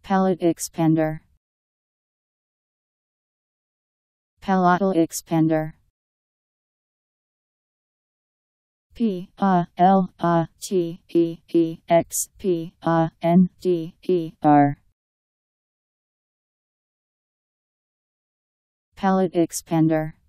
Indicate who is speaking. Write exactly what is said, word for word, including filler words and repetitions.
Speaker 1: Palate expander. Palatal expander. P A L A T E E X P A N D E R. Palate expander.